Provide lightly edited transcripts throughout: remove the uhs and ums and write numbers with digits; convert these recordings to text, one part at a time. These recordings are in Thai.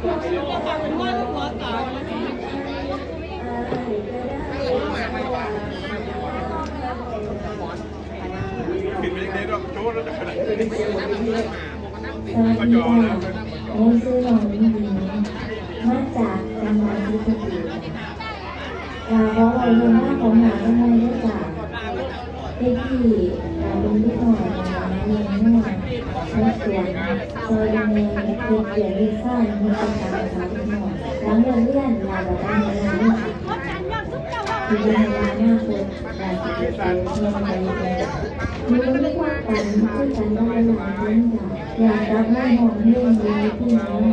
กินไปยังไงรอบโจ้แล้วจะขนาดนี้ก็จอแล้วผมซื้อของดีมาจากจังหวัดสุพรรณเราเพราะเราเรื่องว่าของหาทำไมได้จากที่เป็นที่หน่อยเรียนหน่อยนักเรียนโดยดำเนินคือเขียนวิชามีประการภาษาที่หน่อยหลังเรียนเราแบบว่าในงานนี้คือเวลาหน้าคนการศึกษาเรียนไปมีไม่ว่ากันพูดกันได้หลายเรื่องอยากรับหน้าห้องเรื่องนี้ที่น้อง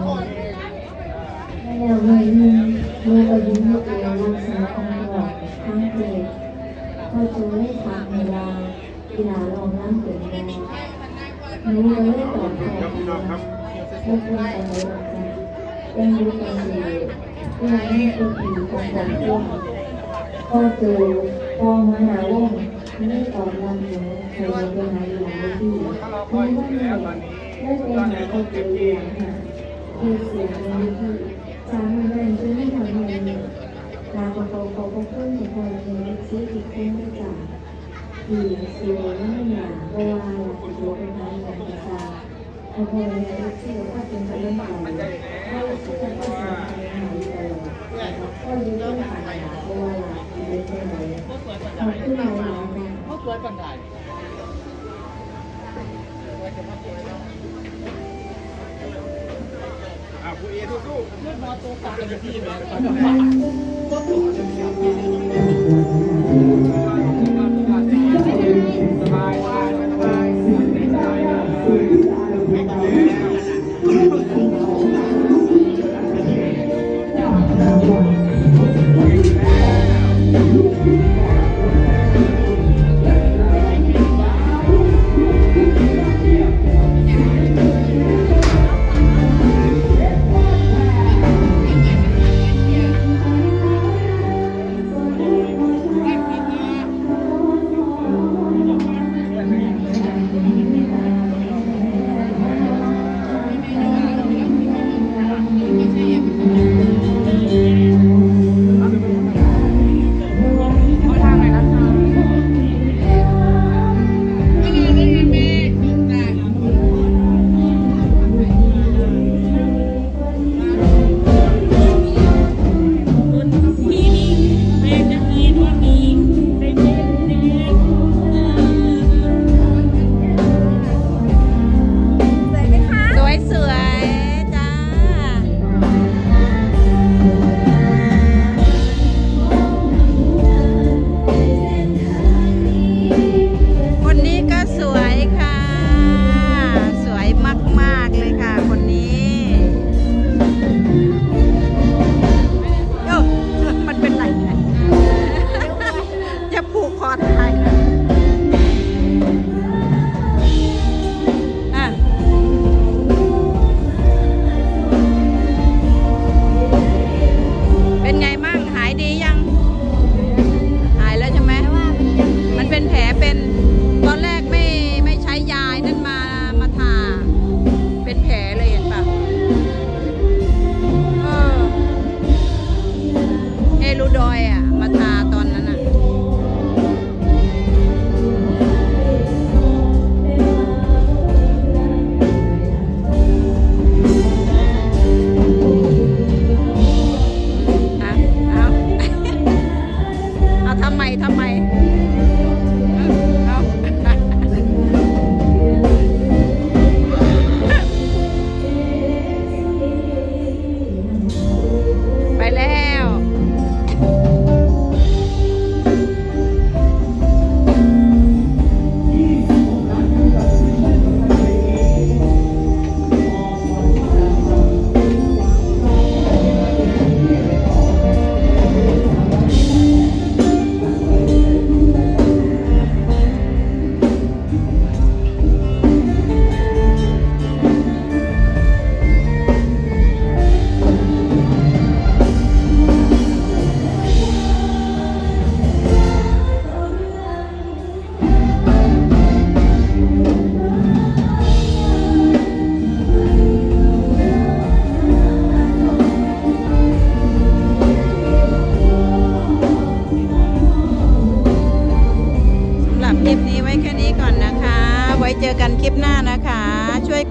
แล้วเมื่อนี้มืออายุเมื่อรักษาองค์บอกทั้งเพลงก็จะได้ทำเวลากีฬาลงน้ำเกิดมาหนูเลยตอบแทนครับไม่ควรไปเลยยังรู้กันอยู่ยังไม่เคยผีของผมร่วมก็เจอพอมาหาว่องไม่ตอบรับหนูเคยไปหาหลายที่ไม่ว่าไหนได้ไปหาก็เจออย่างค่ะคือเสียงในที่จำมันได้ที่ไม่ทำอะไรตาเขาก็พูดในคนนี้ซื้อติดเต้นด้วยกันดีเสียไม่หนาเพราะว่าอยากจะดูเป็นงานของภาษาเอาคนนี้ที่ว่าเป็นคนเล่นใหญ่ก็รู้สึกว่าเป็นคนใหญ่ก็ยืนต้นขาเพราะว่าอยากเป็นคนใหญ่ขอบคุณหลายๆนะเขาสวยปันใดผู้เอสู้ๆเลือดมอตัวตัดกันที่เลยก็ตัวจะเสียสบายเ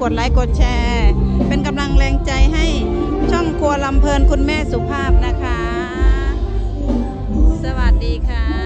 ดไลค์กดแชร์ เป็นกำลังแรงใจให้ช่องครัวลำเพลินคุณแม่สุภาพนะคะ สวัสดีค่ะ